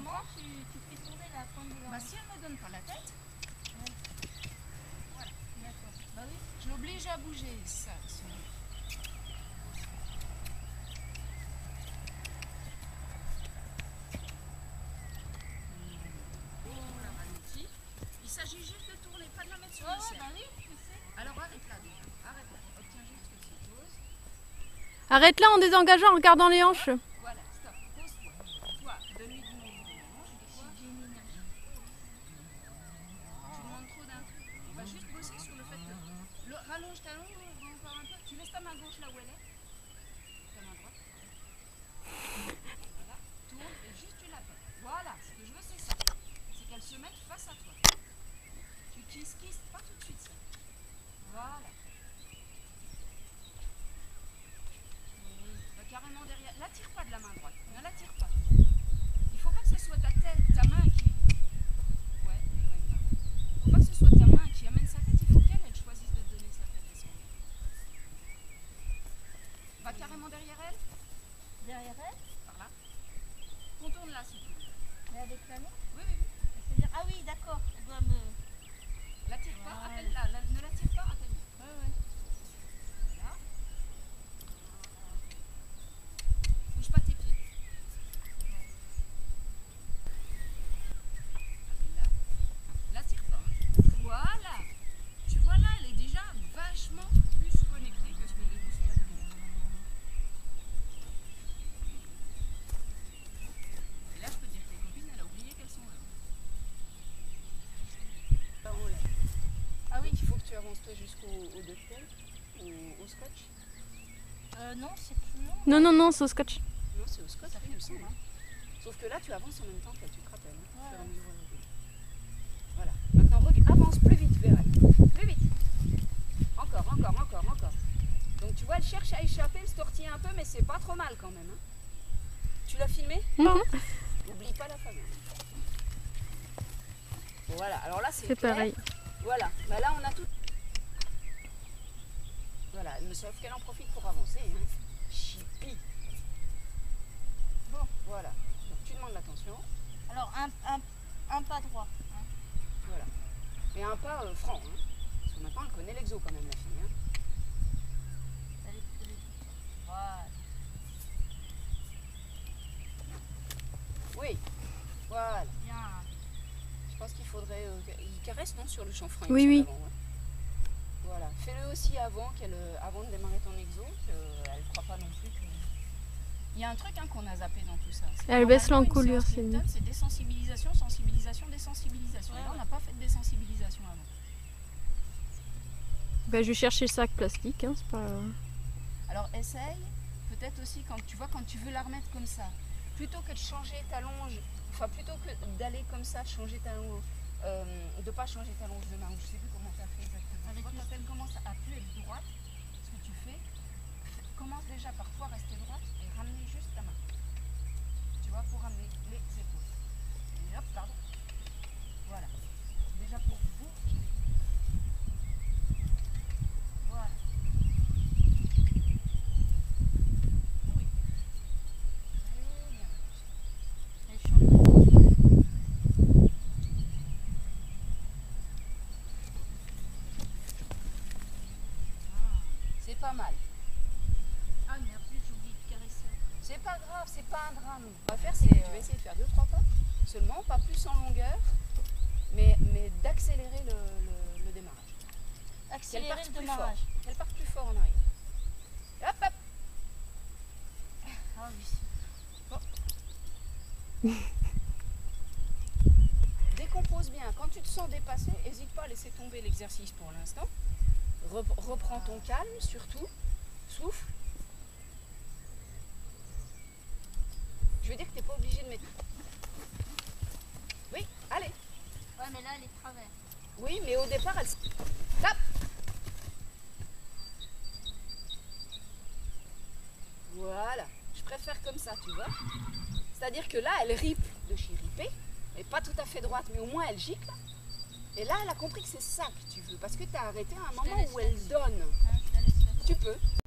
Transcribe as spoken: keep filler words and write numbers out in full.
Comment tu, tu fais tourner la pointe de l'oreille? Bah si elle me donne pas la tête, Ouais. voilà. D'accord. Bah oui. Je l'oblige à bouger, ça. ça. Il s'agit juste de tourner, pas de la mettre sur Ouais, le ouais, cercle. bah oui, je sais. Alors arrête là déjà, arrête là. Obtiens juste que tu poses. Arrête là en désengageant, en regardant les hanches. Voilà, stop, pose-toi. Toi, donne-lui du hanche, toi. J'ai une énergie. Tu demandes trop d'un coup. On va juste bosser sur le fait que. Le, rallonge ta langue encore un peu. Tu laisses ta main gauche là où elle est. Ta main droite. Voilà. Tourne et juste tu l'appelles. Voilà, ce que je veux c'est ça. C'est qu'elle se mette face à toi. Tu kisses, kisses, pas tout de suite ça. Voilà. Va carrément derrière. La tire pas de la main droite. Ne la tire pas. Il faut pas que ce soit ta tête, ta main qui. Ouais, éloigne là. Il faut pas que ce soit ta main qui amène sa tête. Il faut qu'elle, elle choisisse de te donner sa tête et son nez. Va carrément derrière elle. Derrière elle, Par là. Contourne là si tu veux. mais avec la main. Oui, oui, oui. C'est-à-dire, ah oui, d'accord, elle doit me. La tire pas, Voilà. appelle-la. La- ne la tire pas, appelle-la. Ouais, ouais. Là. Bouge pas tes pieds. Appelle-la. La tire pas. hein. Voilà. Tu vois là, elle est déjà vachement plus connectée que ce que les autres. Et là, je peux dire que tes copines, elle a oublié qu'elles sont là. Alors, on lève. Ah oui. Il faut que tu avances toi jusqu'au au duct tape, au, au scotch. Euh, non, c'est plus long. Non, non, non, c'est au scotch. Non, c'est au scotch, Ça oui, fait il me trop, semble. hein. Sauf que là, tu avances en même temps que tu te rappelles. Hein, Ouais. au fur et à mesure où elle bouge. Voilà. Maintenant, reg- avance plus vite vers elle. Plus vite. Encore, encore, encore, encore. Donc tu vois, elle cherche à échapper, elle se tortille un peu, mais c'est pas trop mal quand même. hein. Tu l'as filmé? Mhm. N'oublie pas la famille. Bon, voilà, alors là c'est C'est clair. pareil. Voilà, bah là on a tout. Voilà, mais sauf qu'elle en profite pour avancer. Hein. Chipi. Bon, voilà. Donc tu demandes l'attention. Alors, un, un, un pas droit. hein. Voilà. Et un pas euh, franc. Hein. Parce que maintenant elle connaît l'exo quand même, la fille. Hein. Elle est- elle est- Voilà. Oui. Voilà. Bien. Je pense qu'il faudrait. Euh, il caresse, non, sur le chanfrein. Oui, il me oui. semble, avant, ouais. Voilà. Fais-le aussi avant, qu'elle, euh, avant de démarrer ton exo, qu'elle ne croit pas non plus que. Il y a un truc hein, qu'on a zappé dans tout ça. C'est Elle baisse normalement, une l'encolure, séance c'est Newton, mieux. c'est désensibilisation, sensibilisation, désensibilisation. Ouais, Et là, on ouais. n'a pas fait de désensibilisation avant. Ben, je vais chercher le sac plastique, hein, c'est pas... Alors essaye, peut-être aussi quand tu vois quand tu veux la remettre comme ça, plutôt que de changer ta longe, enfin plutôt que d'aller comme ça, de changer ta longe, euh, de pas changer ta longe de main, ou je sais plus comment tu as fait exactement. Avec Tu vois, le- quand elle commence à plus être droite, ce que tu fais, fais- commence déjà par toi rester droite et ramener juste ta main. Tu vois, pour ramener les épaules. Et hop, pardon. Voilà. Déjà pour vous. Voilà. Oui. Très bien. Elle change. C'est pas mal. Ah merde, j'ai oublié de caresser. C'est pas grave, c'est pas un drame. On va faire, c'est que tu vas essayer de faire deux trois pas seulement, pas plus en longueur, mais, mais d'accélérer le, le, le démarrage. Qu'elle Accélérer parte le plus fort. démarrage. Qu'elle parte plus fort en arrière. Hop, hop. Ah oui. Décompose bien. Quand tu te sens dépassé, n'hésite pas à laisser tomber l'exercice pour l'instant. Rep- reprends ton calme surtout. Souffle. Je veux dire que tu n'es pas obligé de mettre. Oui, allez. Ouais, mais là, elle est de travers. Oui, mais au départ, elle se tape. Voilà. Je préfère comme ça, tu vois. C'est-à-dire que là, elle ripe de chez ripée. Elle n'est pas tout à fait droite, mais au moins elle gicle. Et là, elle a compris que c'est ça que tu veux. Parce que tu as arrêté à un Je la moment laisse où elle là-dessus. donne. Hein, je la laisse là. Tu peux.